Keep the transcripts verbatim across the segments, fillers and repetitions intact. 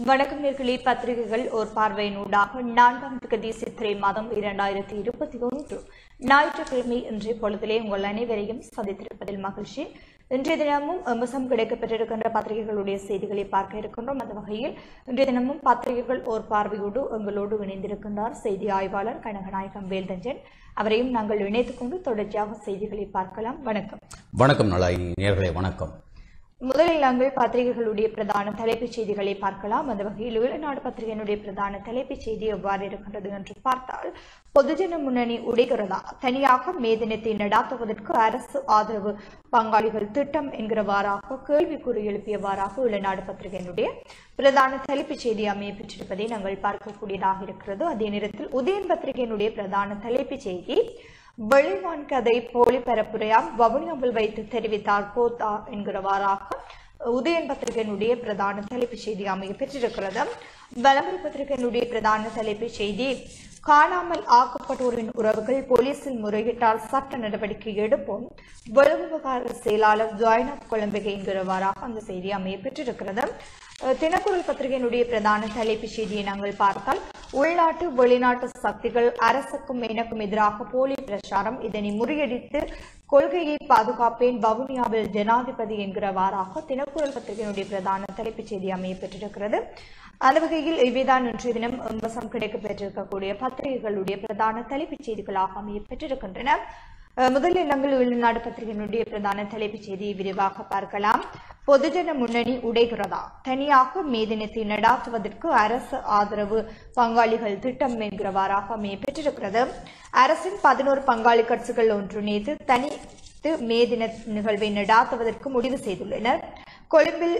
வணக்கம் நேர்களே. பத்திரிகைகள் ஓர் பார்வையினூடாக நான்காம் தேதி சித்திரை மாதம் இரண்டாயிரத்தி இருபத்தி ஒன்று ஞாயிற்றுக்கிழமை இன்றைய பொழுதிலே உங்கள் அனைவரையும் சந்தித்திருப்பதில் மகிழ்ச்சி. இன்றைய தினமும் அம்சம் கிடைக்கப்பெற்றிருக்கின்ற பத்திரிகைகளுடைய செய்திகளை பார்க்க இருக்கின்றோம். அந்த வகையில் இன்றைய தினமும் பத்திரிகைகள் ஓர் பார்வையோடு எங்களோடு இணைந்திருக்கின்றார் செய்தி ஆய்வாளர் கனகநாயகம் வேல்தஞ்சன். அவரையும் நாங்கள் இணைத்துக் கொண்டு தொடர்ச்சியாக செய்திகளை பார்க்கலாம். வணக்கம். வணக்கம் நலாயினி நேயர்களே, வணக்கம். முதலில் நாங்கள் பத்திரிகைகளுடைய பிரதான தலைப்புச் செய்திகளை பார்க்கலாம். அந்த வகையில் ஈழநாடு பத்திரிகையினுடைய பிரதான தலைப்புச் செய்தி எவ்வாறு இருக்கின்றது என்று பார்த்தால், பொதுஜன முன்னணி உடைகிறதா, தனியாக மே தினத்தை நடாத்துவதற்கு அரசு ஆதரவு பங்காளிகள் திட்டம் என்கிறவாறாக கேள்விக்குறி எழுப்பியவாறாக ஈழநாடு பத்திரிகையினுடைய பிரதான தலைப்புச் செய்தி அமைய பெற்றிருப்பதை நாங்கள் பார்க்கக்கூடியதாக இருக்கிறது. அதே நேரத்தில் உதயன் பத்திரிகையினுடைய பிரதான தலைப்புச் செய்தி, வெளிவான் கதை போலி பரப்புரையாம் வவுனியாவில் வைத்து தெரிவித்தார் கோத்தா என்கிறவாறாக உதயன் பத்திரிகையினுடைய பிரதான தலைப்புச் செய்தி அமைய பெற்றிருக்கிறது. வலம்புரி பத்திரிகையினுடைய பிரதான தலைப்புச் செய்தி, காணாமல் ஆக்கப்பட்டோரின் உறவுகள் போலீசில் முறையிட்டால் சட்ட நடவடிக்கை எடுப்போம், வெளிவிவகார செயலாளர் ஜாய்நாத் கொலம்பிகை என்கிறவாறாக அந்த செய்தி அமைய பெற்றிருக்கிறது. தினக்குரல் பத்திரிகையினுடைய பிரதான தலைப்புச் செய்தியை நாங்கள் பார்த்தால், உள்நாட்டு வெளிநாட்டு சக்திகள் அரசுக்கும் எனக்கும் எதிராக போலி பிரச்சாரம், இதனை முறியடித்து கொள்கையை பாதுகாப்பேன் வவுனியாவில் ஜனாதிபதி என்கிறவாறாக தினக்குரல் பத்திரிகையினுடைய பிரதான தலைப்புச் செய்தி அமைய பெற்றிருக்கிறது. அந்த வகையில் இவைதான் இன்றைய தினம் வசம் கிடைக்கப் பெற்றிருக்கக்கூடிய பத்திரிகைகளுடைய பிரதான தலைப்புச் செய்திகளாக அமைய பெற்றிருக்கின்றன. முதலில் நாங்கள் ஈழநாடு பத்திரிகையினுடைய பிரதான தலைப்புச் செய்தியை விரிவாக பார்க்கலாம். பொதுஜன முன்னணி உடைகிறதா, தனியாக மே தினத்தை நடாத்துவதற்கு அரசு ஆதரவு பங்காளிகள் திட்டம் என்கிறவாறாக அமைய பெற்றிருக்கிறது. அரசின் பதினோரு பங்காளி கட்சிகள் ஒன்றிணைந்து தனித்து மே தின நிகழ்வை நடாத்துவதற்கு முடிவு செய்துள்ளனர். கொழும்பில்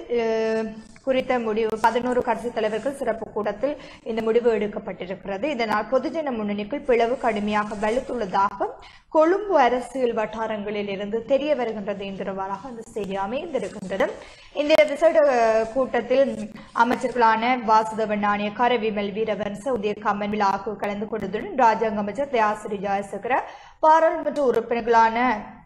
குறித்த முடிவு பதினோரு கட்சி தலைவர்கள் சிறப்பு கூட்டத்தில் இந்த முடிவு எடுக்கப்பட்டிருக்கிறது. இதனால் பொதுஜன முன்னணிக்குள் பிளவு கடுமையாக வலுத்துள்ளதாக கொழும்பு அரசியல் வட்டாரங்களில் இருந்து தெரிய வருகின்றது என்கிறவாறாக அந்த செய்தி அமைந்திருக்கின்றது. இந்த விசேட கூட்டத்தில் அமைச்சர்களான வாசுதவன் நாணயக்கார, விமல் வீரவன்ச, உதயகாமன் ஆகியோர் கலந்து கொண்டதுடன் ராஜாங்க அமைச்சர் தயாசிரி ஜெயசேகர, பாராளுமன்ற உறுப்பினர்களான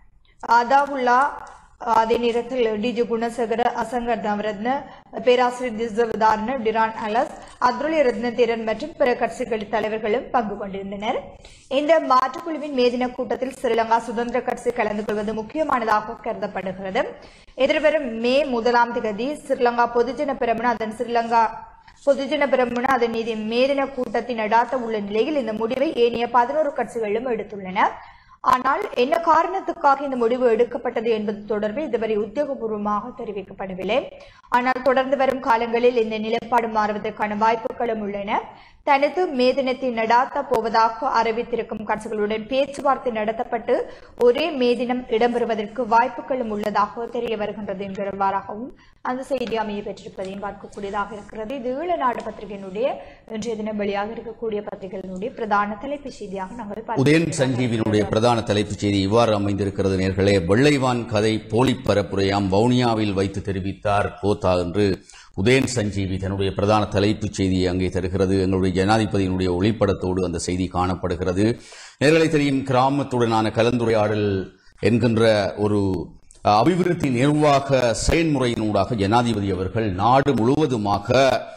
அதாவுல்லா, அதே நேரத்தில் டிஜி குணசேகர, அசங்கர் நவரத்ன, பேராசிரியர் திசவதாரண, டிரான் அலஸ், அத்ருலி ரத்னதேரன் மற்றும் பிற கட்சிகள் தலைவர்களும் பங்கு கொண்டிருந்தனர். இந்த மாற்றுக்குழுவின் மேதின கூட்டத்தில் ஸ்ரீலங்கா சுதந்திர கட்சி கலந்து கொள்வது முக்கியமானதாக கருதப்படுகிறது. எதிர்வரும் மே முதலாம் தேதி ஸ்ரீலங்கா பொதுஜன பெரமுன அதன் ஸ்ரீலங்கா பொதுஜன பெரமுன அதன் மீது மேதின கூட்டத்தை நடாத்த உள்ள நிலையில் இந்த முடிவை ஏனைய பதினோரு கட்சிகளும் எடுத்துள்ளன. ஆனால் என்ன காரணத்துக்காக இந்த முடிவு எடுக்கப்பட்டது என்பது தொடர்பில் இதுவரை உத்தியோகபூர்வமாக தெரிவிக்கப்படவில்லை. ஆனால் தொடர்ந்து வரும் காலங்களில் இந்த நிலைப்பாடு மாறுவதற்கான வாய்ப்புகளும் உள்ளன. தனது மே தினத்தை நடாத்த போவதாக அறிவித்திருக்கும் கட்சிகளுடன் பேச்சுவார்த்தை நடத்தப்பட்டு ஒரே மே தினம் இடம்பெறுவதற்கு வாய்ப்புகளும் உள்ளதாக தெரிய வருகின்றது என்கிறவாறாகவும் அந்த செய்தி அமைய பெற்றிருப்பதையும் பார்க்கக்கூடியதாக இருக்கிறது. இது ஈழநாடு பத்திரிகையினுடைய இன்றைய தினம் வெளியாக இருக்கக்கூடிய பத்திரிகைகளுடைய பிரதான தலைப்புச் செய்தியாக நாங்கள் உதயன் சஞ்சீவினுடைய பிரதான தலைப்புச் செய்தி இவ்வாறு அமைந்திருக்கிறது. நேர்களே, வெள்ளைவான் கதை போலி பரப்புரையாம் வவுனியாவில் வைத்து தெரிவித்தார் கோத்தா என்று உதயன் சஞ்சீவி தன்னுடைய பிரதான தலைப்புச் செய்தியை அங்கே தருகிறது. எங்களுடைய ஜனாதிபதியினுடைய ஒளிப்படத்தோடு அந்த செய்தி காணப்படுகிறது. நேர்களை தெரியும், கிராமத்துடனான கலந்துரையாடல் என்கின்ற ஒரு அபிவிருத்தி நிர்வாக செயல்முறையினூடாக ஜனாதிபதி அவர்கள் நாடு முழுவதுமாக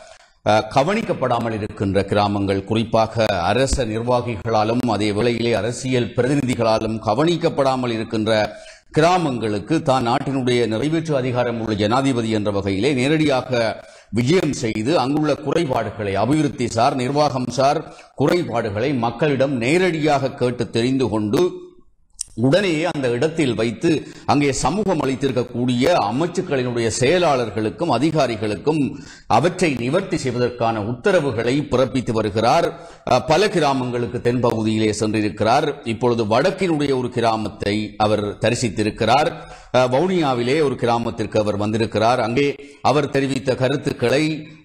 கவனிக்கப்படாமல் இருக்கின்ற கிராமங்கள், குறிப்பாக அரச நிர்வாகிகளாலும் அதே வேளையிலே அரசியல் பிரதிநிதிகளாலும் கவனிக்கப்படாமல் இருக்கின்ற கிராமங்களுக்கு தான் நாட்டினுடைய நிறைவேற்று அதிகாரம் உள்ள ஜனாதிபதி என்ற வகையிலே நேரடியாக விஜயம் செய்து அங்குள்ள குறைபாடுகளை, அபிவிருத்தி சார் நிர்வாகம் சார் குறைபாடுகளை மக்களிடம் நேரடியாக கேட்டு தெரிந்து கொண்டு உடனேயே அந்த இடத்தில் வைத்து அங்கே சமூகம் அளித்திருக்கக்கூடிய அமைச்சுக்களினுடைய செயலாளர்களுக்கும் அதிகாரிகளுக்கும் அவற்றை நிவர்த்தி செய்வதற்கான உத்தரவுகளை பிறப்பித்து வருகிறார். பல கிராமங்களுக்கு தென்பகுதியிலே சென்றிருக்கிறார். இப்பொழுது வடக்கினுடைய ஒரு கிராமத்தை அவர் தரிசித்திருக்கிறார். வவுனியாவிலே ஒரு கிராமத்திற்கு அவர் வந்திருக்கிறார். அங்கே அவர் தெரிவித்த கருத்துக்களை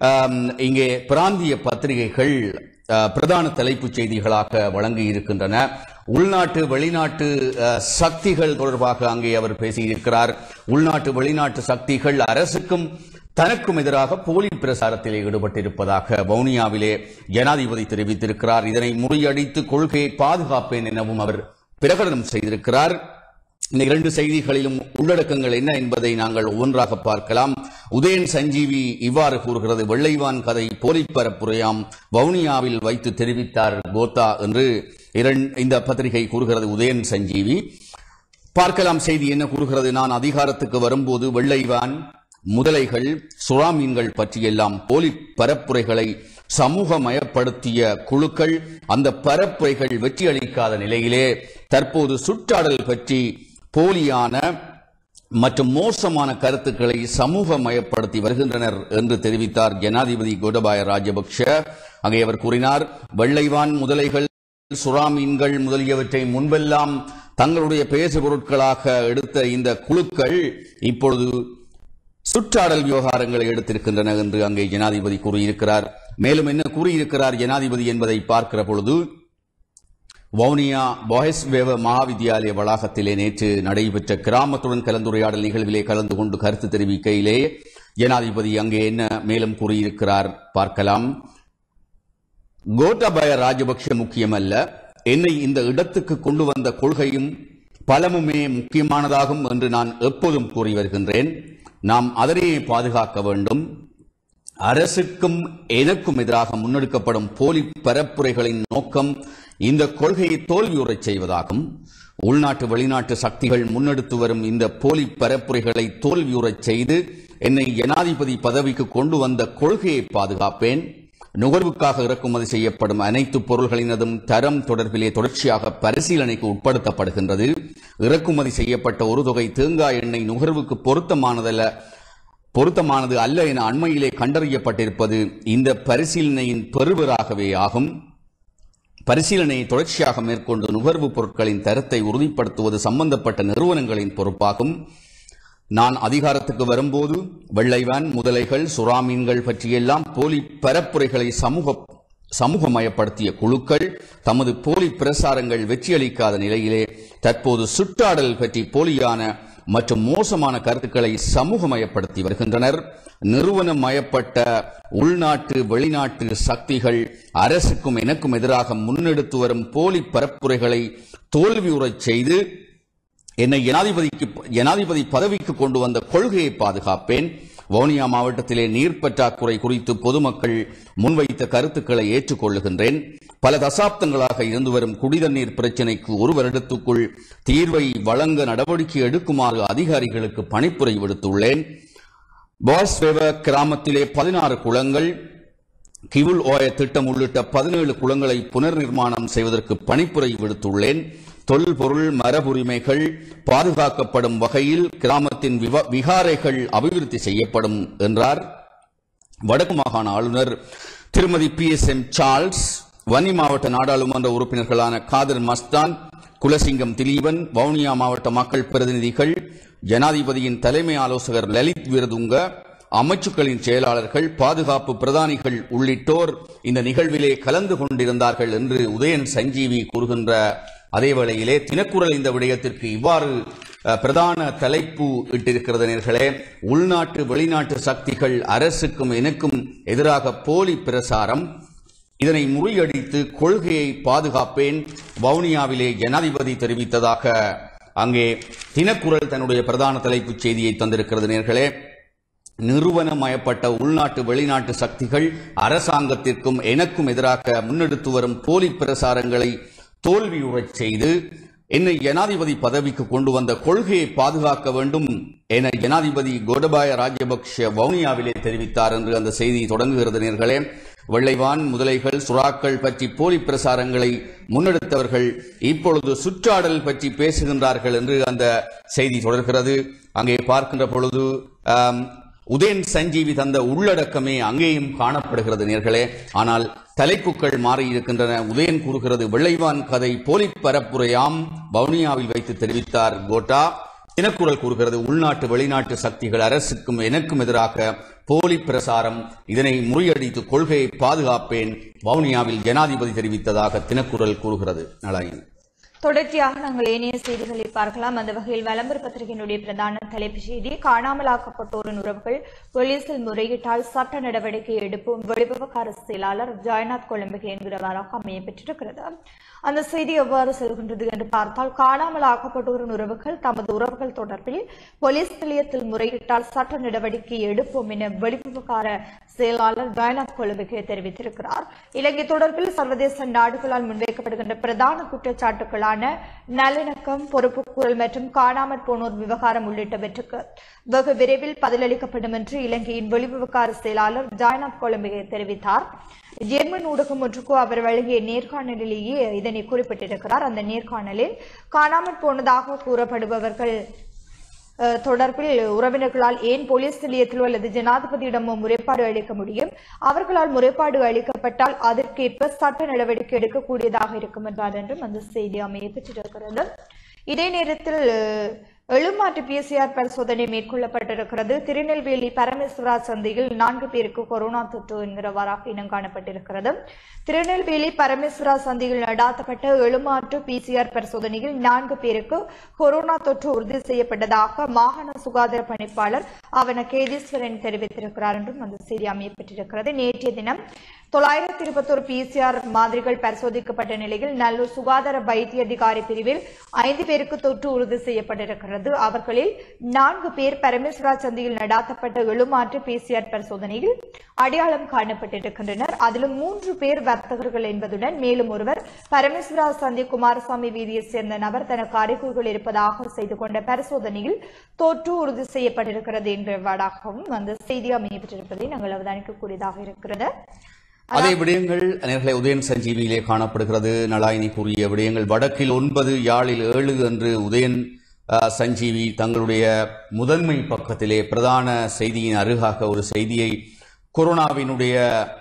இங்கே பிராந்திய பத்திரிகைகள் பிரதான தலைப்புச் செய்திகளாக வழங்கி இருக்கின்றன. உள்நாட்டு வெளிநாட்டு சக்திகள் தொடர்பாக அங்கே அவர் பேசியிருக்கிறார். உள்நாட்டு வெளிநாட்டு சக்திகள் அரசுக்கும் தனக்கும் எதிராக போலி பிரசாரத்திலே ஈடுபட்டிருப்பதாக வவுனியாவிலே ஜனாதிபதி தெரிவித்திருக்கிறார். இதனை முறியடித்து கொள்கையை பாதுகாப்பேன் எனவும் அவர் பிரகடனம் செய்திருக்கிறார். இந்த இரண்டு செய்திகளிலும் உள்ளடக்கங்கள் என்ன என்பதை நாங்கள் ஒவ்வொன்றாக பார்க்கலாம். உதயன் சஞ்சீவி இவ்வாறு கூறுகிறது, வெள்ளைவான் கதை போலி பரப்புரையாம், வவுனியாவில் வைத்து தெரிவித்தார் கோத்தா என்று இந்த பத்திரிகை கூறுகிறது. உதயன் சஞ்சீவி பார்க்கலாம் செய்தி என்ன கூறுகிறது. நான் அதிகாரத்துக்கு வரும்போது வெள்ளைவான் முதலைகள் சுறா மீன்கள் பற்றியெல்லாம் போலி பரப்புரைகளை சமூகமயப்படுத்திய குழுக்கள் அந்த பரப்புரைகள் வெற்றியளிக்காத நிலையிலே தற்போது சுற்றாடல் பற்றி போலியான மற்றும் மோசமான கருத்துக்களை சமூகமயப்படுத்தி வருகின்றனர் என்று தெரிவித்தார் ஜனாதிபதி கோடபாய ராஜபக்ஷ. அங்கே அவர் கூறினார், வெள்ளைவான் முதலைகள் சுறா மீன்கள் முதலியவற்றை முன்பெல்லாம் தங்களுடைய பேசு பொருட்களாக எடுத்த இந்த குழுக்கள் இப்பொழுது சுற்றாடல் விவகாரங்களை எடுத்திருக்கின்றன என்று அங்கே ஜனாதிபதி கூறியிருக்கிறார். மேலும் என்ன கூறியிருக்கிறார் ஜனாதிபதி என்பதை பார்க்கிற பொழுது, வவுனியா பாய்ஸ் வேவ மகாவித்யாலய வளாகத்திலே நேற்று நடைபெற்ற கிராமத்துடன் கலந்துரையாடல் நிகழ்விலே கலந்து கொண்டு கருத்து தெரிவிக்கையிலே ஜனாதிபதி அங்கே என்ன மேலும் கூறியிருக்கிறார் பார்க்கலாம். கோட்டாபய ராஜபக்ஷ முக்கியமல்ல, என்னை இந்த இடத்துக்கு கொண்டு வந்த கொள்கையும் பலமுமே முக்கியமானதாகும் என்று நான் எப்போதும் கூறி வருகின்றேன். நாம் அதனையே பாதுகாக்க வேண்டும். அரசுக்கும் எனக்கும் எதிராக முன்னெடுக்கப்படும் போலி பரப்புரைகளின் நோக்கம் இந்த கொள்கையை தோல்வியுறச் செய்வதாகும். உள்நாட்டு வெளிநாட்டு சக்திகள் முன்னெடுத்து வரும் இந்த போலி பரப்புரைகளை தோல்வியுறச் செய்து என்னை ஜனாதிபதி பதவிக்கு கொண்டு வந்த கொள்கையை பாதுகாப்பேன். நுகர்வுக்காக இறக்குமதி செய்யப்படும் அனைத்து பொருள்களினதும் தரம் தொடர்பிலே தொடர்ச்சியாக பரிசீலனைக்கு உட்படுத்தப்படுகின்றது. இறக்குமதி செய்யப்பட்ட ஒரு தொகை தேங்காய் எண்ணெய் நுகர்வுக்கு பொருத்தமானதல்ல பொருத்தமானது அல்ல என அண்மையிலே கண்டறியப்பட்டிருப்பது இந்த பரிசீலனையின் பெறுவராகவே ஆகும். பரிசீலனையை தொடர்ச்சியாக மேற்கொண்டு நுகர்வுப் பொருட்களின் தரத்தை உறுதிப்படுத்துவது சம்பந்தப்பட்ட நிறுவனங்களின் பொறுப்பாகும். நான் அதிகாரத்துக்கு வரும்போது வெள்ளைவான் முதலைகள் சுறா மீன்கள் பற்றியெல்லாம் போலி பரப்புரைகளை சமூக சமூகமயப்படுத்திய குழுக்கள் தமது போலி பிரசாரங்கள் வெற்றியளிக்காத நிலையிலே தற்போது சுற்றாடல் பற்றி போலியான மற்றும் மோசமான கருத்துக்களை சமூகமயப்படுத்தி வருகின்றனர். நிறுவனமயப்பட்ட உள்நாட்டு வெளிநாட்டு சக்திகள் அரசுக்கும் எனக்கும் எதிராக முன்னெடுத்து வரும் போலி பரப்புரைகளை தோல்வியுறச் செய்து என்னை ஜனாதிபதிக்கு ஜனாதிபதி பதவிக்கு கொண்டு வந்த கொள்கையை பாதுகாப்பேன். வவுனியா மாவட்டத்திலே நீர் பற்றாக்குறை குறித்து பொதுமக்கள் முன்வைத்த கருத்துக்களை ஏற்றுக்கொள்ளுகின்றேன். பல தசாப்தங்களாக இருந்து வரும் குடிதண்ணீர் பிரச்சினைக்கு ஒரு வருடத்துக்குள் தீர்வை வழங்க நடவடிக்கை எடுக்குமாறு அதிகாரிகளுக்கு பணிப்புரை விடுத்துள்ளேன். பாஸ்வேவ கிராமத்திலே பதினாறு குளங்கள், கிவுல் ஓய திட்டம் உள்ளிட்ட பதினேழு குளங்களை புனர் நிர்மாணம் செய்வதற்கு பணிப்புரை விடுத்துள்ளேன். தொல்பொருள் மரபுரிமைகள் பாதுகாக்கப்படும் வகையில் கிராமத்தின் விகாரைகள் அபிவிருத்தி செய்யப்படும் என்றார். வடக்கு மாகாண ஆளுநர் திருமதி P S M Charles, Vanni மாவட்ட நாடாளுமன்ற உறுப்பினர்களான காதர் மஸ்தான், குலசிங்கம் திலீபன், வவுனியா மாவட்ட மக்கள் பிரதிநிதிகள், ஜனாதிபதியின் தலைமை ஆலோசகர் லலித் விருதுங்க, அமைச்சுக்களின் செயலாளர்கள், பாதுகாப்பு பிரதானிகள் உள்ளிட்டோர் இந்த நிகழ்விலே கலந்து கொண்டிருந்தார்கள் என்று உதயன் சஞ்சீவி கூறுகின்ற அதே வேளையிலே தினக்குரல் இந்த விடயத்திற்கு இவ்வாறு பிரதான தலைப்பு இட்டிருக்கிறது நேர்களே. உள்நாட்டு வெளிநாட்டு சக்திகள் அரசுக்கும் எனக்கும் எதிராக போலி பிரசாரம், இதனை முறியடித்து கொள்கையை பாதுகாப்பேன் வவுனியாவிலே ஜனாதிபதி தெரிவித்ததாக அங்கே தினக்குரல் தன்னுடைய பிரதான தலைப்புச் செய்தியை தந்திருக்கிறது நேர்களே. நிறுவனமயப்பட்ட உள்நாட்டு வெளிநாட்டு சக்திகள் அரசாங்கத்திற்கும் எனக்கும் எதிராக முன்னெடுத்து வரும் போலி பிரசாரங்களை தோல்வியுறச் செய்து என்னை ஜனாதிபதி பதவிக்கு கொண்டு வந்த கொள்கையை பாதுகாக்க வேண்டும் என ஜனாதிபதி கோடபாய ராஜபக்ஷ வவுனியாவிலே தெரிவித்தார் என்று அந்த செய்தி தொடங்குகிறது நேர்களே. வெள்ளைவான் முதலைகள் சுறாக்கள் பற்றி போலி பிரசாரங்களை முன்னெடுத்தவர்கள் இப்பொழுது சுற்றாடல் பற்றி பேசுகின்றார்கள் என்று அந்த செய்தி தொடர்கிறது. அங்கே பார்க்கின்ற பொழுது உதயன் சஞ்சீவி தந்த உள்ளடக்கமே அங்கேயும் காணப்படுகிறது நேர்களே. ஆனால் தலைப்புகள் மாறியிருக்கின்றன. உதயன் கூறுகிறது, வெள்ளைவான் கதை போலி பரப்புரையாம், வவுனியாவில் வைத்து தெரிவித்தார் கோட்டா. தினக்குரல் கூறுகிறது, உள்நாட்டு வெளிநாட்டு சக்திகள் அரசுக்கும் எனக்கும் எதிராக போலி பிரசாரம், இதனை முறியடித்து கொள்கையை பாதுகாப்பேன் வவுனியாவில் ஜனாதிபதி தெரிவித்ததாக தினக்குரல் கூறுகிறது. நலாயின் தொடர்ச்சியாக நாங்கள் ஏனைய செய்திகளை பார்க்கலாம். அந்த வகையில் விளம்பர பத்திரிகையினுடைய பிரதான தலைப்புச் செய்தி, காணாமலாக்கப்பட்டோரின் உறவுகள் போலீசில் முறையிட்டால் சட்ட நடவடிக்கை எடுப்போம், வெளிவிவகார செயலாளர் ஜெயநாத் கொழும்பகை என்கிறவராக அமைய பெற்றிருக்கிறது. அந்த செய்தி எவ்வாறு செல்கின்றது என்று பார்த்தால், காணாமலாக்கப்பட்டோரின் உறவுகள் தமது உறவுகள் தொடர்பில் போலீஸ் நிலையத்தில் முறையிட்டால் சட்ட நடவடிக்கை எடுப்போம் என வெளிவிவகார செயலாளர் ஜெயநாத் கொழும்பகை தெரிவித்திருக்கிறார். இலங்கை தொடர்பில் சர்வதேச நாடுகளால் முன்வைக்கப்படுகின்ற பிரதான குற்றச்சாட்டுகளான நல்லிணக்கம், பொறுப்புக்கூறல் மற்றும் காணாமற் போனோர் விவகாரம் உள்ளிட்டவற்றுக்கு வெகு விரைவில் பதிலளிக்கப்படும் என்று இலங்கையின் வெளிவிவகார செயலாளர் ஜெயநாத் கொழும்பகை தெரிவித்தார். ஜெர்மன் ஊடகம் ஒன்றுக்கு அவர் வழங்கிய நேர்காணலிலேயே இதனை குறிப்பிட்டிருக்கிறார். அந்த நேர்காணலில் காணாமற் போனதாக கூறப்படுபவர்கள் தொடர்பில் உறவினர்களால் ஏன் போலீஸ் நிலையத்திலோ அல்லது ஜனாதிபதியிடமோ முறைப்பாடு அளிக்க முடியும், அவர்களால் முறைப்பாடு அளிக்கப்பட்டால் அதற்கேற்ப சட்ட நடவடிக்கை எடுக்கக்கூடியதாக இருக்கும் என்றார் என்றும் அந்த செய்தி அமைய பெற்றிருக்கிறது. இதே நேரத்தில் எழுமாற்று பிசிஆர் பரிசோதனை மேற்கொள்ளப்பட்டிருக்கிறது. திருநெல்வேலி பரமேஸ்வரா சந்தையில் நான்கு பேருக்கு கொரோனா தொற்று என்கிறவாறாக இனம் காணப்பட்டிருக்கிறது. திருநெல்வேலி பரமேஸ்வரா சந்தையில் நடாத்தப்பட்ட எழுமாற்று பிசிஆர் பரிசோதனையில் நான்கு பேருக்கு கொரோனா தொற்று உறுதி செய்யப்பட்டதாக மாகாண சுகாதார பணிப்பாளர் அவன கேதீஸ்வரன் தெரிவித்திருக்கிறார் என்றும் அந்த செய்தி அமையப்பட்டிருக்கிறது. நேற்றைய தினம் தொள்ளாயிரத்தி இருபத்தி ஒரு பிசிஆர் மாதிரிகள் பரிசோதிக்கப்பட்ட நிலையில் நல்லூர் சுகாதார வைத்திய அதிகாரி பிரிவில் ஐந்து பேருக்கு தொற்று உறுதி செய்யப்பட்டிருக்கிறது. அவர்களில் நான்கு பேர் பரமேஸ்வரா சந்தையில் நடாத்தப்பட்ட எழுமாற்று பிசிஆர் பரிசோதனையில் அடையாளம் காணப்பட்டிருக்கின்றனர். அதிலும் மூன்று பேர் வர்த்தகர்கள் என்பதுடன் மேலும் ஒருவர் பரமேஸ்வரா சந்தை குமாரசாமி வீதியைச் சேர்ந்த நபர் தனக்கு அறிகுறிகள் இருப்பதாக செய்து கொண்ட பரிசோதனையில் தொற்று உறுதி செய்யப்பட்டிருக்கிறது என்றவாடாகவும் அந்த செய்தி அமையப்பட்டிருப்பதை நாங்கள் அவதானிக்கக்கூடியதாக இருக்கிறது. அதே விடயங்கள் நேர்களை உதயன் சஞ்சீவியிலே காணப்படுகிறது. நலாயினி கூறிய விடயங்கள் வடக்கில் ஒன்பது, யாழில் ஏழு என்று உதயன் சஞ்சீவி தங்களுடைய முதன்மை பக்கத்திலே பிரதான செய்தியின் அருகாக ஒரு செய்தியை கொரோனாவினுடைய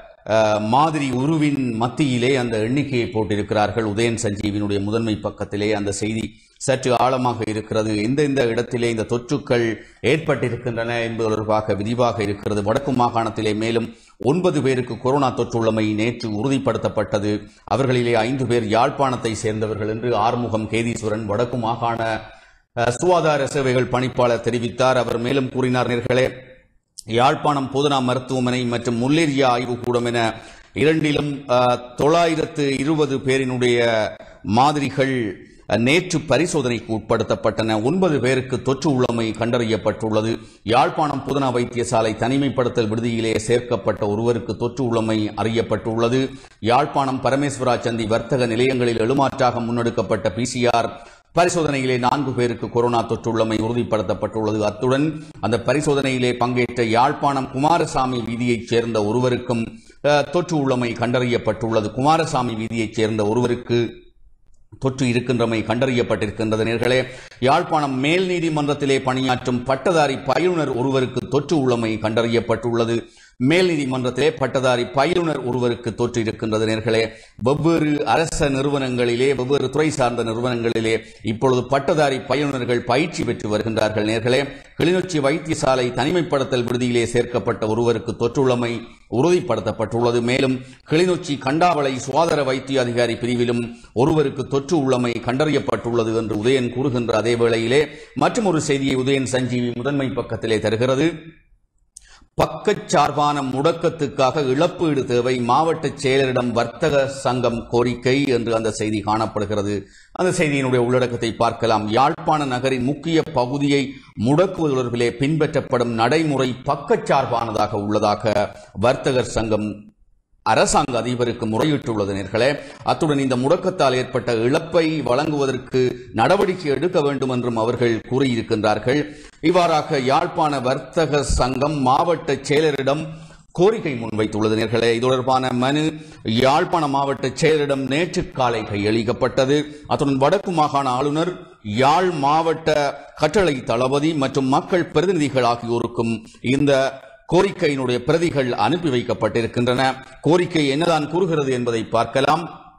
மாதிரி உருவின் மத்தியிலே அந்த எண்ணிக்கையை போட்டிருக்கிறார்கள். உதயன் சஞ்சீவினுடைய முதன்மை பக்கத்திலே அந்த செய்தி சற்று ஆழமாக இருக்கிறது. எந்தெந்த இடத்திலே இந்த தொற்றுக்கள் ஏற்பட்டிருக்கின்றன என்பது தொடர்பாக விரிவாக இருக்கிறது. வடக்கு மாகாணத்திலே மேலும் ஒன்பது பேருக்கு கொரோனா தொற்றுள்ளமை நேற்று உறுதிப்படுத்தப்பட்டது. அவர்களிலே ஐந்து பேர் யாழ்ப்பாணத்தை சேர்ந்தவர்கள் என்று ஆறுமுகம் கேதீஸ்வரன் வடக்கு மாகாண சுகாதார சேவைகள் பணிப்பாளர் தெரிவித்தார். அவர் மேலும் கூறினார், நேர்களே, யாழ்ப்பாணம் போதனா மருத்துவமனை மற்றும் முல்லேரியா ஆய்வுக்கூடம் என இரண்டிலும் தொள்ளாயிரத்து இருபது பேரினுடைய மாதிரிகள் நேற்று பரிசோதனைக்கு உட்படுத்தப்பட்டன. ஒன்பது பேருக்கு தொற்று உள்ளமை கண்டறியப்பட்டுள்ளது. யாழ்ப்பாணம் புதனா வைத்தியசாலை தனிமைப்படுத்தல் விடுதியிலே சேர்க்கப்பட்ட ஒருவருக்கு தொற்று உள்ளமை அறியப்பட்டுள்ளது. யாழ்ப்பாணம் பரமேஸ்வரா சந்தி வர்த்தக நிலையங்களில் எழுமாற்றாக முன்னெடுக்கப்பட்ட பிசிஆர் பரிசோதனையிலே நான்கு பேருக்கு கொரோனா தொற்றுள்ளமை உறுதிப்படுத்தப்பட்டுள்ளது. அத்துடன் அந்த பரிசோதனையிலே பங்கேற்ற யாழ்ப்பாணம் குமாரசாமி வீதியைச் சேர்ந்த ஒருவருக்கும் தொற்று உள்ளமை கண்டறியப்பட்டுள்ளது. குமாரசாமி வீதியைச் சேர்ந்த ஒருவருக்கு தொற்று இருக்கின்றமை கண்டறியப்பட்டிருக்கின்றது. நேர்களே, யாழ்ப்பாணம் மேல் நீதிமன்றத்திலே பணியாற்றும் பட்டதாரி பயிலுனர் ஒருவருக்கு தொற்று உள்ளமை கண்டறியப்பட்டுள்ளது. மேல் நீதிமன்றத்திலே பட்டதாரி பயிலுனர் ஒருவருக்கு தொற்று இருக்கின்றது. நேர்களே, வெவ்வேறு அரச நிறுவனங்களிலே வெவ்வேறு துறை சார்ந்த நிறுவனங்களிலே இப்பொழுது பட்டதாரி பயிலுனர்கள் பயிற்சி பெற்று வருகின்றார்கள். நேர்களே, கிளிநொச்சி வைத்தியசாலை தனிமைப்படுத்தல் விடுதியிலே சேர்க்கப்பட்ட ஒருவருக்கு தொற்றுள்ளமை உறுதிப்படுத்தப்பட்டுள்ளது. மேலும் கிளிநொச்சி கண்டாவளை சுகாதார வைத்திய அதிகாரி பிரிவிலும் ஒருவருக்கு தொற்று உள்ளமை கண்டறியப்பட்டுள்ளது என்று உதயன் கூறுகின்ற அதே வேளையிலே மற்றும் ஒரு செய்தியை உதயன் சஞ்சீவி முதன்மை பக்கத்திலே தருகிறது. பக்கச்சார்பான முடக்கத்துக்காக இழப்பீடு தேவை, மாவட்ட செயலரிடம் வர்த்தக சங்கம் கோரிக்கை என்று அந்த செய்தி காணப்படுகிறது. அந்த செய்தியினுடைய உள்ளடக்கத்தை பார்க்கலாம். யாழ்ப்பாண நகரின் முக்கிய பகுதியை முடக்குவது தொடர்பிலே பின்பற்றப்படும் நடைமுறை பக்கச்சார்பானதாக உள்ளதாக வர்த்தகர் சங்கம் அரசாங்க அதிபருக்கு முறையிட்டுள்ளது. நேர்களே, அத்துடன் இந்த முடக்கத்தால் ஏற்பட்ட இழப்பை வழங்குவதற்கு நடவடிக்கை எடுக்க வேண்டும் என்றும் அவர்கள் கூறியிருக்கின்றார்கள். இவ்வாறாக யாழ்ப்பாண வர்த்தக சங்கம் மாவட்ட செயலரிடம் கோரிக்கை முன்வைத்துள்ளது. நேர்களே, இது தொடர்பான மனு யாழ்ப்பாண மாவட்ட செயலரிடம் நேற்று காலை கையளிக்கப்பட்டது. அத்துடன் வடக்கு மாகாண ஆளுநர், யாழ் மாவட்ட கட்டளை தளபதி மற்றும் மக்கள் பிரதிநிதிகள் ஆகியோருக்கும் இந்த கோரிக்கையினுடைய பிரதிகள் அனுப்பி வைக்கப்பட்டிருக்கின்றன. கோரிக்கை என்னதான் கூறுகிறது என்பதை பார்க்கலாம்.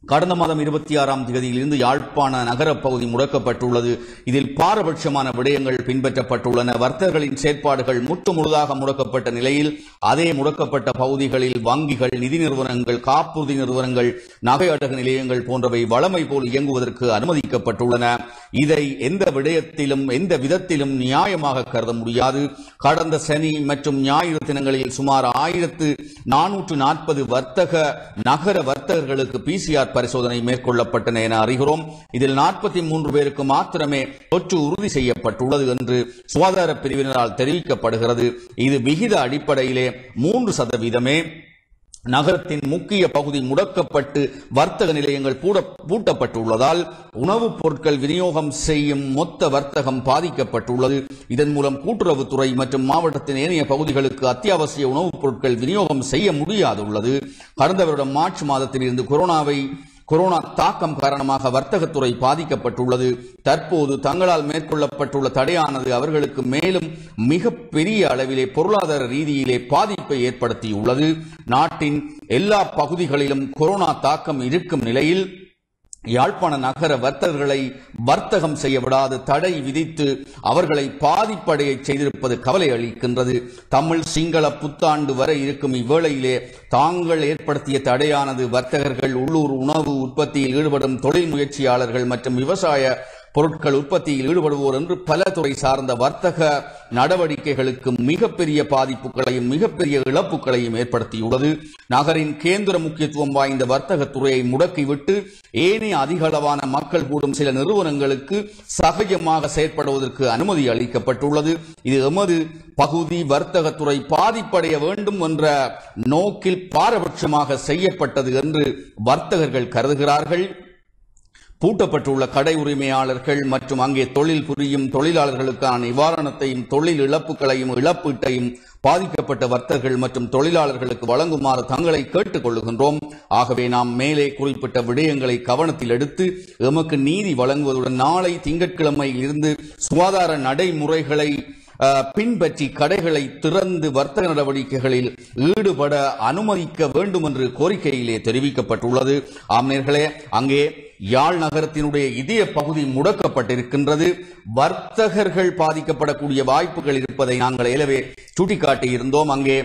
கடந்த மாதம் இருபத்தி ஆறாம் தேதியிலிருந்து யாழ்ப்பாண நகர பகுதி முடக்கப்பட்டுள்ளது. இதில் பாரபட்சமான விடயங்கள் பின்பற்றப்பட்டுள்ளன. வர்த்தகர்களின் செயற்பாடுகள் முற்று முழுதாக முடக்கப்பட்ட நிலையில் அதே முடக்கப்பட்ட பகுதிகளில் வங்கிகள், நிதி நிறுவனங்கள், காப்புறுதி நிறுவனங்கள், நகை அடகு நிலையங்கள் போன்றவை வழமை போல் இயங்குவதற்கு அனுமதிக்கப்பட்டுள்ளன. இதை எந்த விடயத்திலும் எந்த விதத்திலும் நியாயமாக கருத முடியாது. கடந்த சனி மற்றும் ஞாயிறு தினங்களில் சுமார் ஆயிரத்து நானூற்று நாற்பது வர்த்தக நகர வர்த்தகர்களுக்கு பிசிஆர் பரிசோதனை மேற்கொள்ளப்பட்டன என அறிகிறோம். இதில் நாற்பத்தி மூன்று பேருக்கு மாத்திரமே தொற்று உறுதி செய்யப்பட்டுள்ளது என்று சுகாதார பிரிவினரால் தெரிவிக்கப்படுகிறது. இது விகித அடிப்படையிலே மூன்று சதவீதமே. நகரத்தின் முக்கிய பகுதி முடக்கப்பட்டு வர்த்தக நிலையங்கள் பூட்டப்பட்டுள்ளதால் உணவுப் பொருட்கள் விநியோகம் செய்யும் மொத்த வர்த்தகம் பாதிக்கப்பட்டுள்ளது. இதன் மூலம் கூட்டுறவுத்துறை மற்றும் மாவட்டத்தின் ஏனைய பகுதிகளுக்கு அத்தியாவசிய உணவுப் பொருட்கள் விநியோகம் செய்ய முடியாதுள்ளது. கடந்த வருடம் மார்ச் மாதத்தில் இருந்து கொரோனாவை கொரோனா தாக்கம் காரணமாக வர்த்தகத்துறை பாதிக்கப்பட்டுள்ளது. தற்போது தங்களால் மேற்கொள்ளப்பட்டுள்ள தடையானது அவர்களுக்கு மேலும் மிக பெரிய அளவிலே பொருளாதார ரீதியிலே பாதிப்பை ஏற்படுத்தியுள்ளது. நாட்டின் எல்லா பகுதிகளிலும் கொரோனா தாக்கம் இருக்கும் நிலையில் யாழ்ப்பாண நகர வர்த்தகர்களை வர்த்தகம் செய்ய விடாது தடை விதித்து அவர்களை பாதிப்படைய செய்திருப்பது கவலை அளிக்கின்றது. தமிழ் சிங்கள புத்தாண்டு வரை இருக்கும் இவ்வேளையிலே தாங்கள் ஏற்படுத்திய தடையானது வர்த்தகர்கள், உள்ளூர் உணவு உற்பத்தியில் ஈடுபடும் தொழில் முயற்சியாளர்கள் மற்றும் விவசாய பொருட்கள் உற்பத்தியில் ஈடுபடுவோர் என்று பல துறை சார்ந்த வர்த்தக நடவடிக்கைகளுக்கு மிகப்பெரிய பாதிப்புகளையும் மிகப்பெரிய இழப்புகளையும் ஏற்படுத்தியுள்ளது. நகரின் கேந்திர முக்கியத்துவம் வாய்ந்த வர்த்தக துறையை முடக்கிவிட்டு ஏனைய அதிகளவான மக்கள் கூடும் சில நிறுவனங்களுக்கு சகஜமாக செயற்படுவதற்கு அனுமதி அளிக்கப்பட்டுள்ளது. இது எமது பகுதி வர்த்தகத்துறை பாதிப்படைய வேண்டும் என்ற நோக்கில் பாரபட்சமாக செய்யப்பட்டது என்று வர்த்தகர்கள் கருதுகிறார்கள். பூட்டப்பட்டுள்ள கடை உரிமையாளர்கள் மற்றும் அங்கே தொழில் புரியும் தொழிலாளர்களுக்கான நிவாரணத்தையும் தொழில் இழப்புகளையும் இழப்பீட்டையும் பாதிக்கப்பட்ட வர்த்தகர்கள் மற்றும் தொழிலாளர்களுக்கு வழங்குமாறு தங்களை கேட்டுக் கொள்ளுகின்றோம். ஆகவே நாம் மேலே குறிப்பிட்ட விடயங்களை கவனத்தில் எடுத்து எமக்கு நீதி வழங்குவதுடன் நாளை திங்கட்கிழமையில் இருந்து சுகாதார நடைமுறைகளை பின்பற்றி கடைகளை திறந்து வர்த்தக நடவடிக்கைகளில் ஈடுபட அனுமதிக்க வேண்டும் என்று கோரிக்கையிலே தெரிவிக்கப்பட்டுள்ளது. ஆம்நேர்களே, அங்கே யாழ் நகரத்தினுடைய இதய பகுதி முடக்கப்பட்டிருக்கின்றது. வர்த்தகர்கள் பாதிக்கப்படக்கூடிய வாய்ப்புகள் இருப்பதை நாங்கள் ஏலவே சுட்டிக்காட்டியிருந்தோம். அங்கே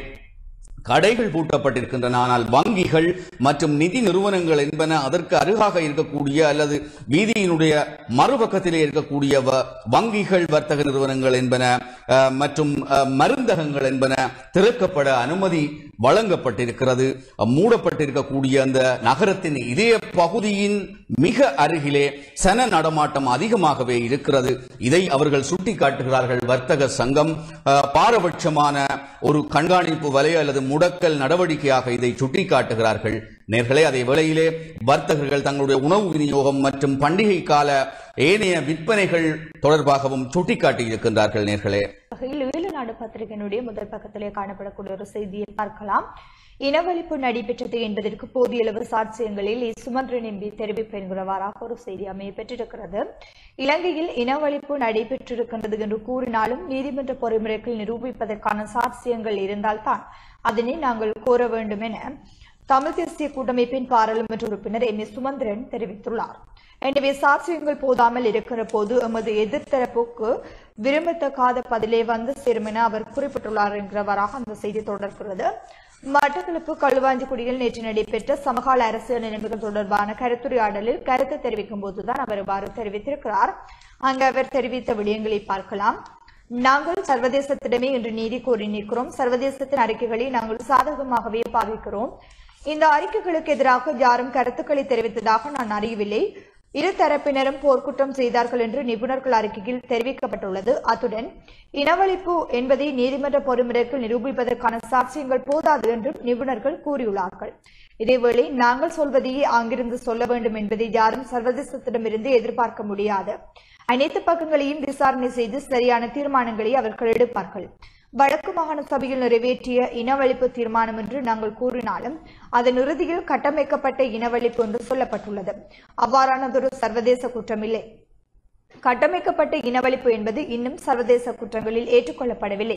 கடைகள் பூட்டப்பட்டிருக்கின்றன. ஆனால் வங்கிகள் மற்றும் நிதி நிறுவனங்கள் என்பன அதற்கு அருகாக இருக்கக்கூடிய அல்லது வீதியினுடைய மறுபக்கத்திலே இருக்கக்கூடிய வங்கிகள், வர்த்தக நிறுவனங்கள் என்பன மற்றும் மருந்தகங்கள் என்பன திறக்கப்பட அனுமதி வழங்கப்பட்டிருக்கிறது. மூடப்பட்டிருக்கக்கூடிய அந்த நகரத்தின் இதய பகுதியின் மிக அருகிலே சன நடமாட்டம் அதிகமாகவே இருக்கிறது. இதை அவர்கள் சுட்டிக்காட்டுகிறார்கள். வர்த்தக சங்கம் பாரபட்சமான ஒரு கண்காணிப்பு வலை அல்லது முடக்கல் நடவடிக்கையாக இதை சுட்டிக்காட்டுகிறார்கள். நேர்களே, அதே வேளையிலே வர்த்தகர்கள் தங்களுடைய உணவு விநியோகம் மற்றும் பண்டிகை கால ஏனைய விற்பனைகள் தொடர்பாகவும் சுட்டிக்காட்டி இருக்கின்றார்கள். நேர்களே, ஈழநாடு பத்திரிகையினுடைய முதல் பக்கத்திலே காணப்படக்கூடிய ஒரு செய்தியை பார்க்கலாம். இனவழிப்பு நடைபெற்றது என்பதற்கு போதிய அளவு சாட்சியங்களில் சுமந்திரன் எம்பி தெரிவிப்பு என்கிறவாறாக ஒரு செய்தி அமைய பெற்றிருக்கிறது. இலங்கையில் இனவழிப்பு நடைபெற்றிருக்கின்றது என்று கூறினாலும் நீதிமன்ற பொறிமுறைகள் நிரூபிப்பதற்கான சாட்சியங்கள் இருந்தால்தான் அதனை நாங்கள் கோர வேண்டும் என தமிழ் தேசிய கூட்டமைப்பின் பாராளுமன்ற உறுப்பினர் எம் ஏ சுமந்திரன் தெரிவித்துள்ளார். எனவே சாட்சியங்கள் போதாமல் இருக்கிற போது எமது எதிர்த்தரப்புக்கு விரும்பத்தக்காத பதிலே வந்து சேரும் என அவர் குறிப்பிட்டுள்ளார் என்கிறவராக அந்த செய்தி தொடர்கிறது. மட்டக்களப்பு களுவாஞ்சிக்குடியில் நேற்று நடைபெற்ற சமகால அரசியல் நிலைமைகள் தொடர்பான கருத்துரையாடலில் கருத்து தெரிவிக்கும் போதுதான் அவர் இவ்வாறு தெரிவித்திருக்கிறார். அங்கு அவர் தெரிவித்த விடயங்களை பார்க்கலாம். நாங்கள் சர்வதேசத்திடமே இன்று நீதி கோரி நிற்கிறோம். சர்வதேசத்தின் அறிக்கைகளை நாங்கள் சாதகமாகவே பாவிக்கிறோம். இந்த அறிக்கைகளுக்கு எதிராக யாரும் கருத்துக்களை தெரிவித்ததாக நான் அறியவில்லை. இரு தரப்பினரும் போர்க்குற்றம் செய்தார்கள் என்று நிபுணர்கள் அறிக்கையில் தெரிவிக்கப்பட்டுள்ளது. அத்துடன் இனவழிப்பு என்பதை நீதிமன்ற பொறிமுறைகள் நிரூபிப்பதற்கான சாட்சியங்கள் போதாது என்றும் நிபுணர்கள் கூறியுள்ளார்கள். இதேவேளை நாங்கள் சொல்வதையே அங்கிருந்து சொல்ல வேண்டும் என்பதை யாரும் சர்வதேசத்திடமிருந்து எதிர்பார்க்க முடியாது. அனைத்து பக்கங்களையும் விசாரணை செய்து சரியான தீர்மானங்களை அவர்கள் எடுப்பார்கள். வடக்கு மாகாண சபையில் நிறைவேற்றிய இனவழிப்பு தீர்மானம் என்று நாங்கள் கூறினாலும் அதன் இறுதியில் கட்டமைக்கப்பட்ட இனவழிப்பு என்று சொல்லப்பட்டுள்ளது. அவ்வாறானதொரு சர்வதேச குற்றமில்லை. கட்டமைக்கப்பட்ட இனவழிப்பு என்பது இன்னும் சர்வதேச குற்றங்களில் ஏற்றுக்கொள்ளப்படவில்லை.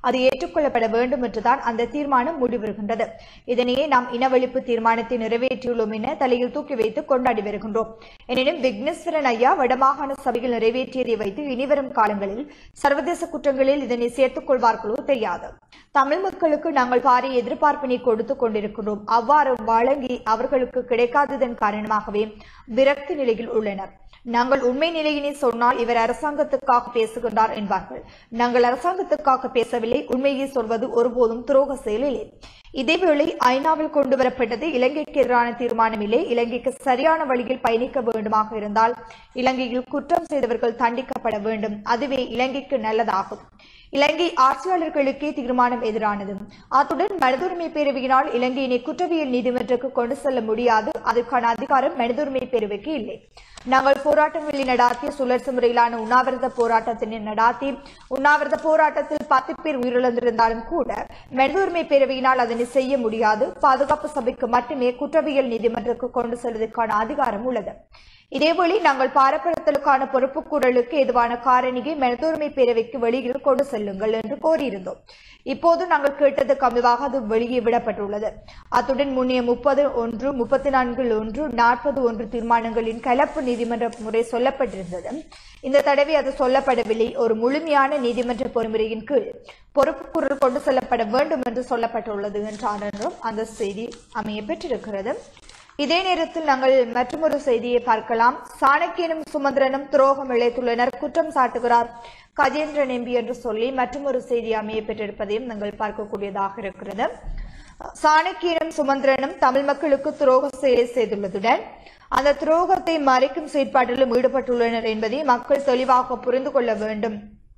அது ஏற்றுக்கொள்ளப்பட வேண்டும் என்றுதான் அந்த தீர்மானம் முடிவுறுகின்றது. இதனையே நாம் இனவழிப்பு தீர்மானத்தை நிறைவேற்றியுள்ளோம் என தலையில் தூக்கி வைத்து கொண்டாடி வருகின்றோம். எனினும் விக்னேஸ்வரன் ஐயா வடமாகாண சபையில் நிறைவேற்றியதை வைத்து இனிவரும் காலங்களில் சர்வதேச குற்றங்களில் இதனை சேர்த்துக் கொள்வார்களோ தெரியாது. தமிழ் மக்களுக்கு நாங்கள் பாரிய எதிர்பார்ப்பினை கொடுத்துக் கொண்டிருக்கிறோம். அவ்வாறு வழங்கி அவர்களுக்கு கிடைக்காததன் காரணமாகவே விரக்தி நிலையில் உள்ளனர். நாங்கள் உண்மை நிலையினை சொன்னால் இவர் அரசாங்கத்துக்காக பேசுகின்றார் என்பார்கள். நாங்கள் அரசாங்கத்துக்காக பேசவில்லை. உண்மையை சொல்வது ஒருபோதும் துரோக செயல் இல்லை. இதேவேளை ஐநாவில் கொண்டுவரப்பட்டது இலங்கைக்கு எதிரான தீர்மானம் இல்லை. இலங்கைக்கு சரியான வழியில் பயணிக்க வேண்டுமாக இருந்தால் இலங்கையில் குற்றம் செய்தவர்கள் தண்டிக்கப்பட வேண்டும். அதுவே இலங்கைக்கு நல்லதாகும். இலங்கை ஆட்சியாளர்களுக்கே தீர்மானம் எதிரானது. அத்துடன் மனிதுரிமை பேரவையினால் இலங்கையினை குற்றவியல் நீதிமன்றக்கு கொண்டு செல்ல முடியாது. அதற்கான அதிகாரம் மனிதுரிமை பேரவைக்கு இல்லை. நாங்கள் போராட்டங்களை நடாத்திய சுழற்சி முறையிலான உண்ணாவிரத போராட்டத்தினை நடாத்தி உண்ணாவிரத போராட்டத்தில் பத்து பேர் உயிரிழந்திருந்தாலும் கூட மனிதுரிமை பேரவையினால் அதனை செய்ய முடியாது. பாதுகாப்பு சபைக்கு மட்டுமே குற்றவியல் நீதிமன்றக்கு கொண்டு செல்வதற்கான அதிகாரம் உள்ளது. இதேவேளை நாங்கள் பாரப்படுத்தலுக்கான பொறுப்புக்கூறலுக்கு எதுவான காரணியை மனிதுரிமை பேரவைக்கு வெளியில் கொண்டு செல்லுங்கள் என்று கோரியிருந்தோம். இப்போது நாங்கள் கேட்டதுக்கு அமைவாக அது வெளியே விடப்பட்டுள்ளது. அத்துடன் முன்னைய முப்பது ஒன்று முப்பத்தி நான்கு ஒன்று நாற்பது ஒன்று தீர்மானங்களின் கலப்பு நீதிமன்ற முறை சொல்லப்பட்டிருந்தது. இந்த தடவை அது சொல்லப்படவில்லை. ஒரு முழுமையான நீதிமன்ற பொறிமுறையின் கீழ் பொறுப்புக்கூறல் கொண்டு செல்லப்பட வேண்டும் என்று சொல்லப்பட்டுள்ளது என்றாலும் அந்த செய்தி அமைய பெற்றிருக்கிறது. இதே நேரத்தில் நாங்கள் மற்றொரு செய்தியை பார்க்கலாம். சாணக்கியனும் சுமந்திரனும் துரோகம் இழைத்துள்ளனர், குற்றம் சாட்டுகிறார் கஜேந்திரன் எம்பி என்று சொல்லி மற்றொரு செய்தி அமைய பெற்றிருப்பதையும் நாங்கள் பார்க்கக்கூடியதாக இருக்கிறது. சாணக்கியனும் சுமந்திரனும் தமிழ் மக்களுக்கு துரோக செயலை செய்துள்ளதுடன் அந்த துரோகத்தை மறைக்கும் செயற்பாட்டிலும் ஈடுபட்டுள்ளனர் என்பதை மக்கள் தெளிவாக புரிந்து கொள்ள வேண்டும்